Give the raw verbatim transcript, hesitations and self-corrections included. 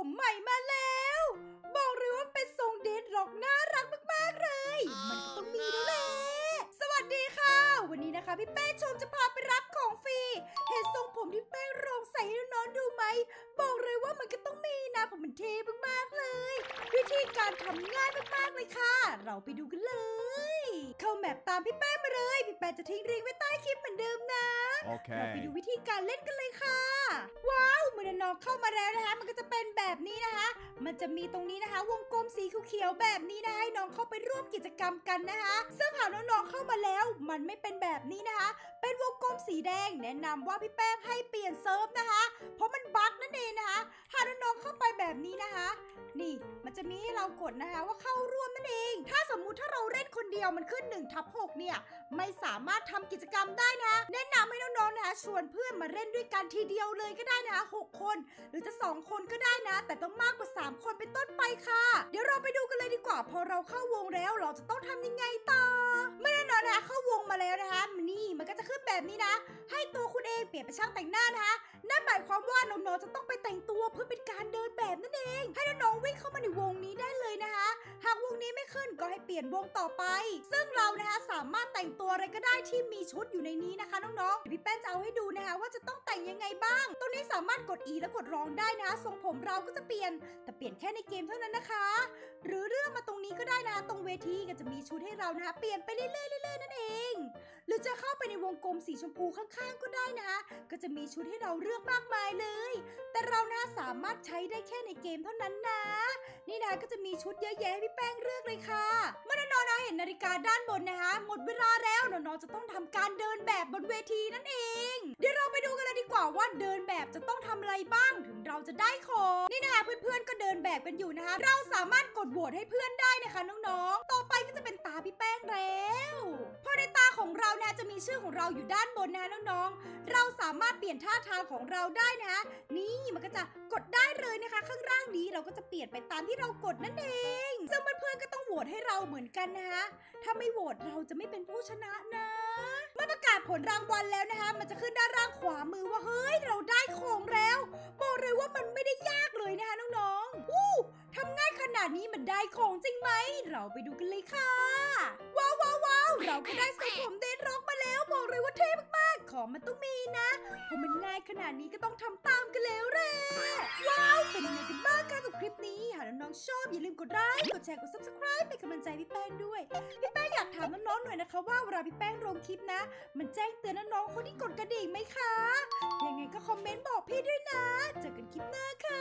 ผมใหม่มาแล้วบอกเลยว่าเป็นทรงเดดร็อกน่ารักมากๆเลยมันก็ต้องมีแล้วแหละสวัสดีค่ะวันนี้นะคะพี่แป้งชมจะพาไปรับของฟรีเห็นทรงผมที่แป้งลองใส่ให้น้องๆดูไหมบอกเลยว่ามันก็ต้องมีนะผมมันเท่มากๆเลยวิธีการทำง่ายมากๆเลยค่ะเราไปดูกันเลยเข้าแมปตามพี่แป้งมาเลยพี่แป้งจะทิ้งลิงก์ไว้ใต้คลิปเหมือนเดิมนะโอเคเราไปดูวิธีการเล่นกันเลยค่ะว้าวเมื่อน้องเข้ามาแล้วนะคะมันก็จะเป็นแบบนี้นะคะมันจะมีตรงนี้นะคะวงกลมสีเขียวๆแบบนี้นะให้น้องเข้าไปร่วมกิจกรรมกันนะคะซึ่งหากน้องๆเข้ามาแล้วมันไม่เป็นแบบนี้นะคะเป็นวงกลมสีแดงแนะนำว่าพี่แป้งให้เปลี่ยนเซิร์ฟนะคะเพราะมันบั๊กนั่นเองนะคะหากน้องๆเข้าไปแบบนี้นะคะนี่มันจะมีให้เรากดนะคะว่าเข้าร่วมนั่นเองถ้าสมมุติถ้าเราเล่นคนเดียวมันขึ้นหนึ่งทับหกเนี่ยไม่สามารถทำกิจกรรมได้นะแนะนำให้น้องๆนะคะชวนเพื่อนมาเล่นด้วยกันทีเดียวเลยก็ได้นะคะหกคนหรือจะสองคนก็ได้นะแต่ต้องมากกว่าสามคนเป็นต้นไปค่ะเดี๋ยวเราไปดูกันเลยดีกว่าพอเราเข้าวงแล้วเราจะต้องทำยังไงต่อเมื่อน้องๆนะคะเข้าวงมาแล้วนะคะนี่มันก็จะขึ้นแบบนี้นะให้ตัวคุณเองเปลี่ยนเป็นช่างแต่งหน้านะคะนั่นหมายความว่าน้องๆจะต้องไปแต่งตัวเพื่อเป็นการเดินแบบนั่นเองให้น้องๆวิ่งเข้ามาในวงนี้ได้เลยนะคะหากวงนี้ไม่ขึ้นก็ให้เปลี่ยนวงต่อไปซึ่งเรานะคะสามารถแต่งตัวอะไรก็ได้ที่มีชุดอยู่ในนี้นะคะน้องๆพี่แป้งจะเอาให้ดูนะคะว่าจะต้องแต่งยังไงบ้างตรงนี้สามารถกด E แล้วกดร้องได้นะทรงผมเราก็จะเปลี่ยนแต่เปลี่ยนแค่ในเกมเท่านั้นนะคะหรือเรื่องมาตรงนี้ก็ได้นะตรงเวทีก็จะมีชุดให้เรานะคะเปลี่ยนไปเรื่อยๆเรื่อยๆนั่นเองหรือจะเข้าไปในวงกลมสีชมพูข้างๆก็ได้นะคะก็จะมีชุดให้เราเลือกมากมายเลยแต่เรานะสามารถใช้ได้แค่ในเกมเท่านั้นนะนี่นะก็จะมีชุดเยอะแยะให้พี่แป้งเลือกเลยค่ะเมื่อน้องๆนะเห็นนาฬิกาด้านบนนะคะหมดเวลาแล้วน้องๆจะต้องทำการเดินแบบบนเวทีนั่นเองเดี๋ยวเราไปดูกันเลยดีกว่าว่าเดินแบบจะต้องทำอะไรบ้างถึงเราจะได้ของนี่นะคะเพื่อนๆก็เดินแบบกันอยู่นะคะเราสามารถกดโหวตให้เพื่อนได้นะคะน้องๆต่อไปก็จะเป็นตาพี่แป้งแล้วพอในตาของเรานะจะมีชื่อของเราอยู่ด้านบนนะคะน้องๆเราสามารถเปลี่ยนท่าทางของเราได้นะคะนี่มันก็จะกดได้เลยนะคะข้างล่างนี้เราก็จะเปลี่ยนไปตามที่เรากดนั่นเองซึ่งเพื่อนๆก็ต้องโหวตให้เราเหมือนกันนะคะถ้าไม่โหวตเราจะไม่เป็นผู้ชนะนะเมื่อประกาศผลรางวัลแล้วนะคะมันจะขึ้นด้านล่างขวามือว่าเฮ้ยเราได้ของแล้วบอกเลยว่ามันไม่ได้ยากเลยนะคะน้องๆวู้ทำง่ายขนาดนี้มันได้ของจริงไหมเราไปดูกันเลยค่ะว้าวว้าวว้าวเราก็ได้ทรงผมเดดร็อกมาแล้วบอกเลยว่าเท่มากๆของมันต้องมีนะเพราะมันง่ายขนาดนี้ก็ต้องทำตามกันแล้วแหละว้าวเป็นยังไงกันบ้างคะกับคลิปนี้หากน้องๆชอบอย่าลืมกดไลค์กดแชร์กด ซับสไครบ์ เป็นกำลังใจพี่แป้งด้วยพี่แป้งอยากถามน้องๆหน่อยนะคะว่าเวลาพี่แป้งลงคลิปนะมันแจ้งเตือนน้องๆคนที่กดกระดิ่งไหมคะยังไงก็คอมเมนต์บอกพี่ด้วยนะเจอกันคลิปหน้าค่ะ